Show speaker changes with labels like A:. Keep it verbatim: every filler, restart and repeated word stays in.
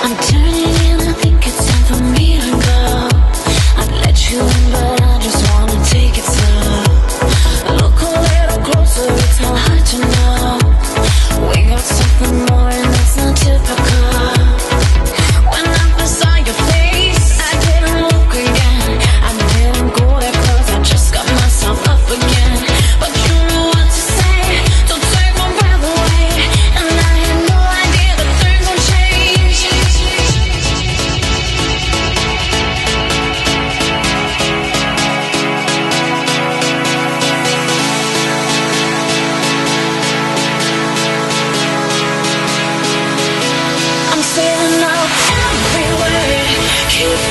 A: I'm turning in, I think it's time for me to go. I'd let you in, but I just wanna take it slow. Look a little closer, it's not hard to know. We got something more and it's not typical. When I first saw your face, I didn't look again. I didn't go there cause I just got myself up again. But you know what to say, don't take my breath away. And I had no idea that things would change. I'm saying out every word, keep